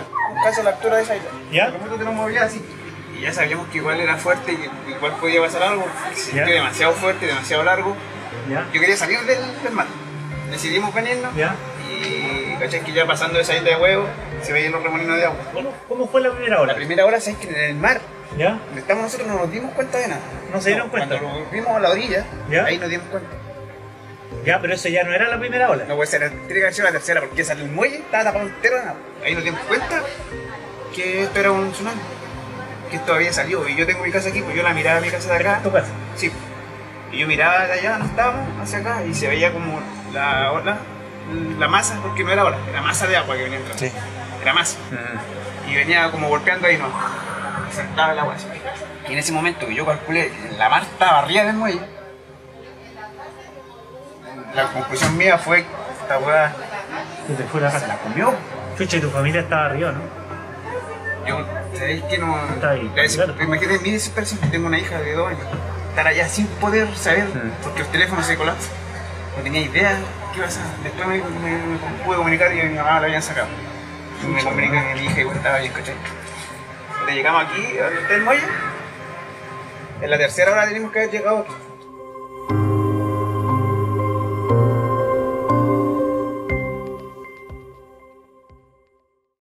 casi a la altura de esa isla. ¿Ya? Como nosotros nos movíamos así. Y ya sabíamos que igual era fuerte y que igual podía pasar algo, porque se sintió demasiado fuerte, demasiado largo. ¿Ya? Yo quería salir del mar. Decidimos venirnos. ¿Ya? Y caché que ya pasando esa isla de huevo se veían los remolinos de agua. ¿Cómo fue la primera hora? La primera hora, ¿sabes que en el mar? ¿Ya? Donde estamos nosotros no nos dimos cuenta de nada. ¿No se dieron cuenta? Cuando lo vimos a la orilla, ¿Ya? ahí nos dimos cuenta. Ya, pero eso ya no era la primera ola. No puede ser, tiene que haber sido la tercera porque ya salió el muelle, estaba tapado entero de nada. Ahí nos dimos cuenta que esto era un tsunami, que esto había salido. Y yo tengo mi casa aquí, pues yo la miraba a mi casa de acá. ¿Tu casa? Sí. Y yo miraba de allá donde estábamos, hacia acá, y se veía como la ola, la masa, porque no era ola, era masa de agua que venía entrando. Sí. Era masa. Y venía como golpeando ahí, no. Saltaba el agua así. Y en ese momento que yo calculé, la mar estaba arriba del muelle. La conclusión mía fue que esta weá Y te fue la se casa. la comió. Chucha, y tu familia estaba arriba, ¿no? Yo, ¿sabéis que no? Está ahí, claro. Imagínate mi desesperación, que tengo una hija de 2 años. Estar allá sin poder saber, porque los teléfonos se colapsan. No tenía idea qué iba a hacer. Después me pude comunicar y mi mamá la habían sacado. Y me comuniqué que mi hija igual estaba bien, ¿cachai? Cuando llegamos aquí, al muelle, en la tercera hora teníamos que haber llegado aquí.